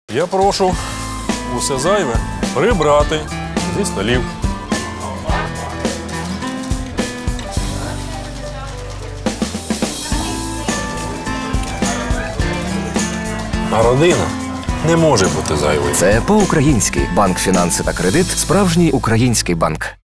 Я прошу усе зайве прибрати зі столів. А родина не може бути зайвою. Це по-українськи. Банк «Фінанси та кредит» – справжній український банк.